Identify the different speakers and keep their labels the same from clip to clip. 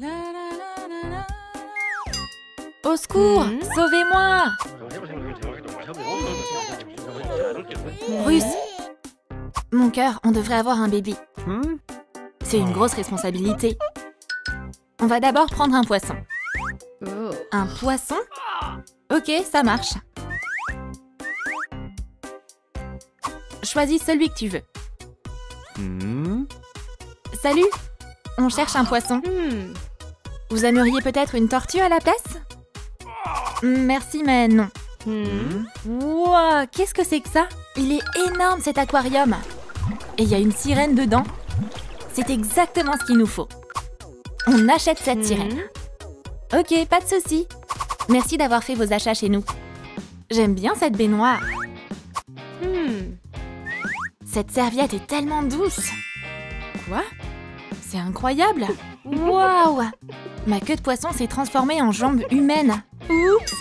Speaker 1: Au secours, sauvez-moi! Russe! Mon cœur, on devrait avoir un bébé. C'est une grosse responsabilité. On va d'abord prendre un poisson. Un poisson? Ok, ça marche. Choisis celui que tu veux. Salut! On cherche un poisson. Vous aimeriez peut-être une tortue à la place? Merci, mais non. Wow, qu'est-ce que c'est que ça? Il est énorme cet aquarium. Et il y a une sirène dedans. C'est exactement ce qu'il nous faut. On achète cette sirène. Ok, pas de souci. Merci d'avoir fait vos achats chez nous. J'aime bien cette baignoire. Cette serviette est tellement douce. Quoi? C'est incroyable. Waouh! Ma queue de poisson s'est transformée en jambe humaine. Oups!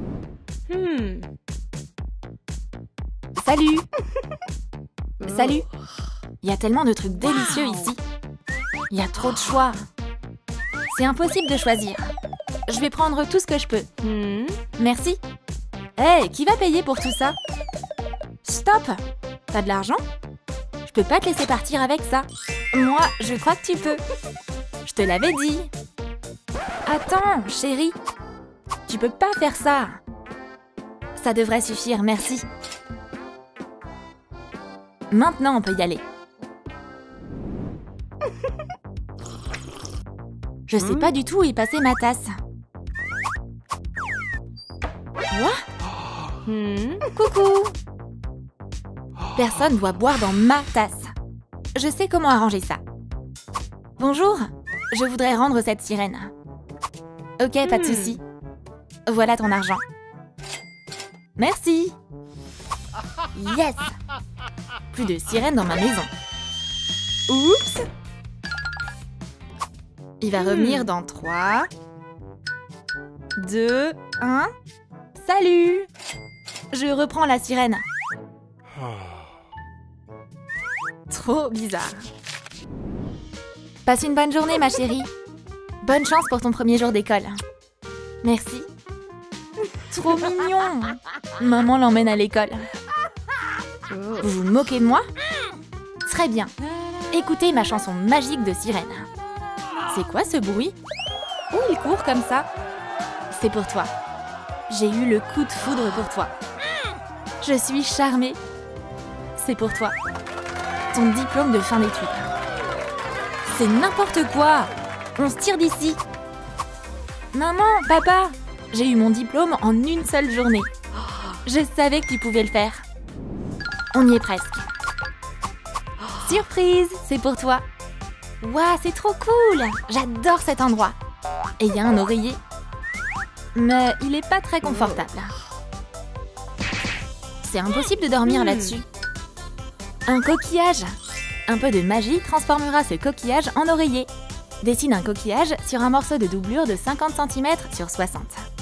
Speaker 1: Salut! Salut! Il y a tellement de trucs délicieux ici. Il y a trop de choix. C'est impossible de choisir. Je vais prendre tout ce que je peux. Merci. Hey, qui va payer pour tout ça? Stop! T'as de l'argent? Je peux pas te laisser partir avec ça. Moi, je crois que tu peux. Je te l'avais dit. Attends, chérie. Tu peux pas faire ça. Ça devrait suffire, merci. Maintenant, on peut y aller. Je sais pas du tout où est passée ma tasse. Quoi? Coucou! Personne doit boire dans ma tasse. Je sais comment arranger ça. Bonjour, je voudrais rendre cette sirène. Ok, pas de souci. Voilà ton argent. Merci. Yes! Plus de sirène dans ma maison. Oups! Il va revenir dans 3, 2, 1. Salut! Je reprends la sirène. Trop bizarre. Passe une bonne journée, ma chérie. Bonne chance pour ton premier jour d'école. Merci. Trop mignon. Maman l'emmène à l'école. Vous vous moquez de moi? Très bien. Écoutez ma chanson magique de sirène. C'est quoi ce bruit? Oh, il court comme ça. C'est pour toi. J'ai eu le coup de foudre pour toi. Je suis charmée. C'est pour toi. Ton diplôme de fin d'études. C'est n'importe quoi. On se tire d'ici. Maman, papa, j'ai eu mon diplôme en une seule journée. Je savais que tu pouvais le faire. On y est presque. Surprise, c'est pour toi. Waouh, c'est trop cool. J'adore cet endroit. Et il y a un oreiller. Mais il n'est pas très confortable. C'est impossible de dormir là-dessus. Un coquillage. Un peu de magie transformera ce coquillage en oreiller. Dessine un coquillage sur un morceau de doublure de 50 cm sur 60.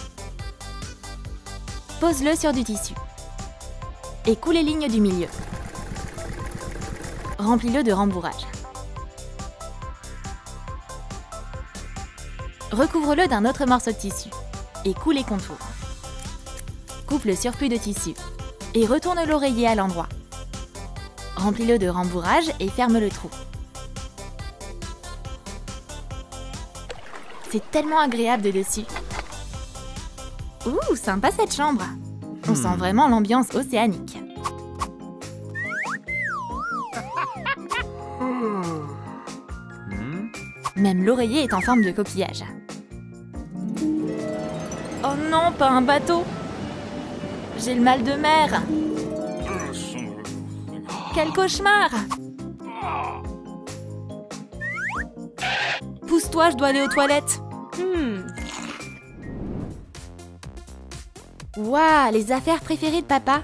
Speaker 1: Pose-le sur du tissu. Et coule les lignes du milieu. Remplis-le de rembourrage. Recouvre-le d'un autre morceau de tissu et coule les contours. Coupe le surplus de tissu et retourne l'oreiller à l'endroit. Remplis-le de rembourrage et ferme le trou. C'est tellement agréable de dessus. Ouh, sympa cette chambre. On sent vraiment l'ambiance océanique. Même l'oreiller est en forme de coquillage. Oh non, pas un bateau! J'ai le mal de mer! Quel cauchemar! Pousse-toi, je dois aller aux toilettes. Waouh, les affaires préférées de papa.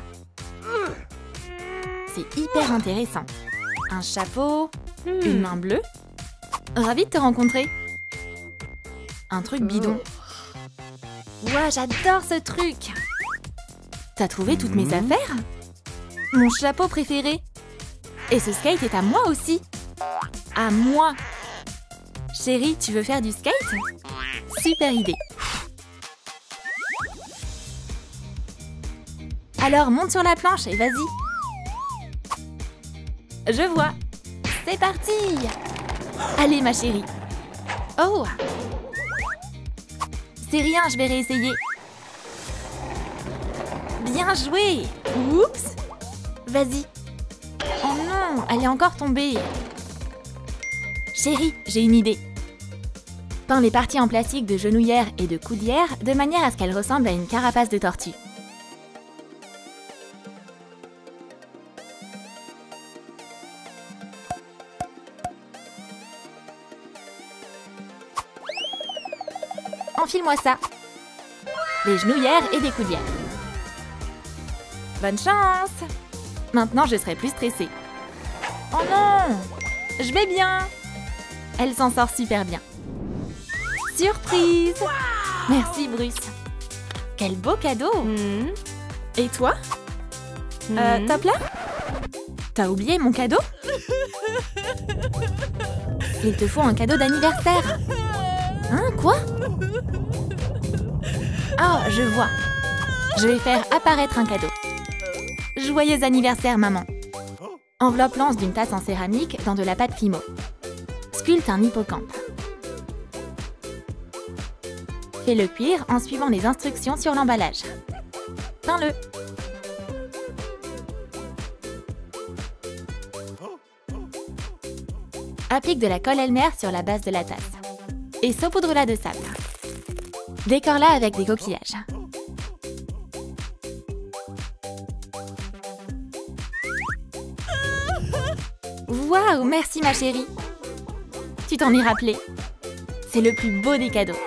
Speaker 1: C'est hyper intéressant. Un chapeau, une main bleue. Ravie de te rencontrer. Un truc bidon. Waouh, j'adore ce truc. T'as trouvé toutes mes affaires? Mon chapeau préféré. Et ce skate est à moi aussi. À moi. Chérie, tu veux faire du skate? Super idée. Alors monte sur la planche et vas-y. Je vois. C'est parti. Allez ma chérie. Oh. C'est rien, je vais réessayer. Bien joué. Oups. Vas-y. Oh non, elle est encore tombée. Chérie, j'ai une idée. Peins les parties en plastique de genouillère et de coudière de manière à ce qu'elles ressemblent à une carapace de tortue. Enfile-moi ça. Des genouillères et des coudières. Bonne chance. Maintenant, je serai plus stressée. Oh non! Je vais bien. Elle s'en sort super bien. Surprise! Merci, Bruce. Quel beau cadeau! Et toi? Top là? T'as oublié mon cadeau? Il te faut un cadeau d'anniversaire. Hein, quoi? Oh, je vois. Je vais faire apparaître un cadeau. Joyeux anniversaire, maman. Enveloppe lance d'une tasse en céramique dans de la pâte Fimo. Sculpte un hippocampe. Fais-le cuire en suivant les instructions sur l'emballage. Peins-le. Applique de la colle Elmer sur la base de la tasse. Et saupoudre-la de sable. Décore-la avec des coquillages. Waouh, merci ma chérie. Tu t'en es rappelé. C'est le plus beau des cadeaux.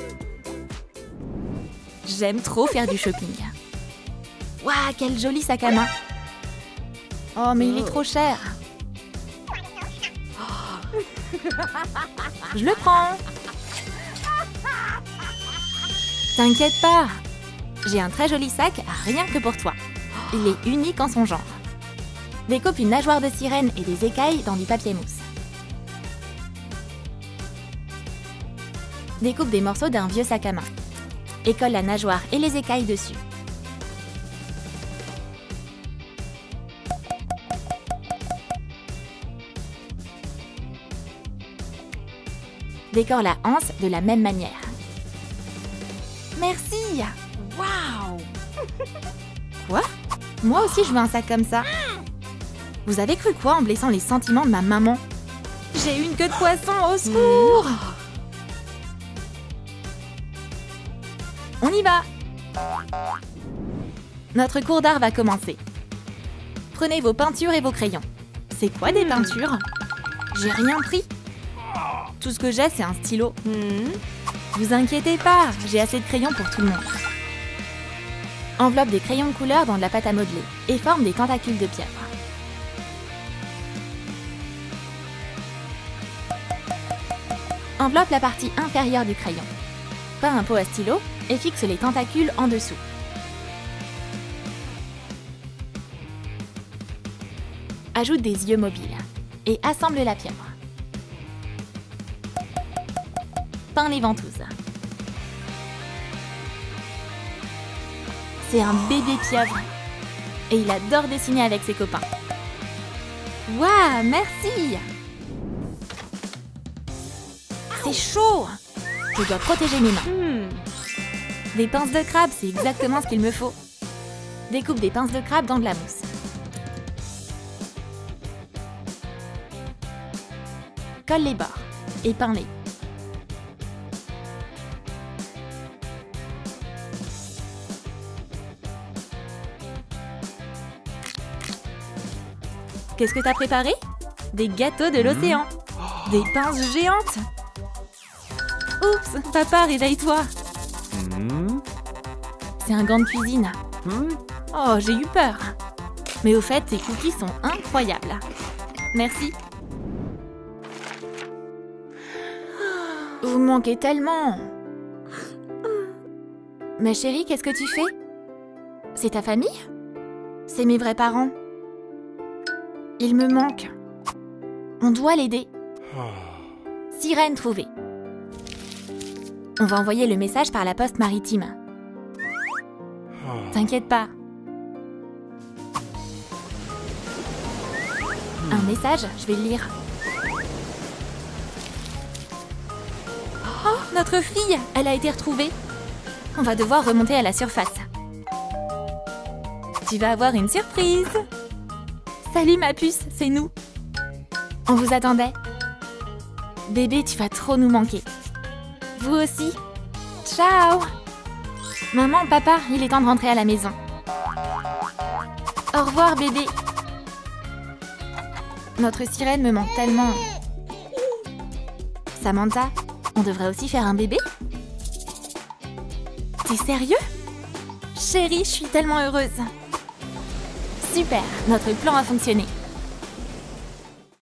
Speaker 1: J'aime trop faire du shopping. Waouh, quel joli sac à main. Oh, mais il est trop cher. Je le prends. T'inquiète pas. J'ai un très joli sac rien que pour toi. Il est unique en son genre. Découpe une nageoire de sirène et des écailles dans du papier mousse. Découpe des morceaux d'un vieux sac à main. Et colle la nageoire et les écailles dessus. Décore la anse de la même manière. Merci! Waouh! Quoi? Moi aussi je veux un sac comme ça. Vous avez cru quoi en blessant les sentiments de ma maman? J'ai une queue de poisson, au secours! On y va! Notre cours d'art va commencer. Prenez vos peintures et vos crayons. C'est quoi des peintures? J'ai rien pris. Tout ce que j'ai, c'est un stylo. Vous inquiétez pas, j'ai assez de crayons pour tout le monde. Enveloppe des crayons de couleur dans de la pâte à modeler et forme des tentacules de pieuvre. Enveloppe la partie inférieure du crayon. Peins un pot à stylo et fixe les tentacules en dessous. Ajoute des yeux mobiles et assemble la pieuvre. Peins les ventouses. C'est un bébé pieuvre et il adore dessiner avec ses copains. Waouh, merci! C'est chaud! Je dois protéger mes mains. Des pinces de crabe, c'est exactement ce qu'il me faut. Découpe des pinces de crabe dans de la mousse. Colle les bords et peins-les. Qu'est-ce que t'as préparé? Des gâteaux de l'océan. Des pinces géantes. Oups, papa, réveille-toi. C'est un gant de cuisine. Oh, j'ai eu peur. Mais au fait, tes cookies sont incroyables. Merci. Vous me manquez tellement. Ma chérie, qu'est-ce que tu fais? C'est ta famille? C'est mes vrais parents. Il me manque. On doit l'aider. Sirène trouvée. On va envoyer le message par la poste maritime. T'inquiète pas. Un message, je vais le lire. Oh, notre fille, elle a été retrouvée. On va devoir remonter à la surface. Tu vas avoir une surprise. Salut ma puce, c'est nous. On vous attendait. Bébé, tu vas trop nous manquer. Vous aussi. Ciao. Maman, papa, il est temps de rentrer à la maison. Au revoir bébé. Notre sirène me manque tellement. Samantha, on devrait aussi faire un bébé? T'es sérieux? Chérie, je suis tellement heureuse. Super, notre plan a fonctionné.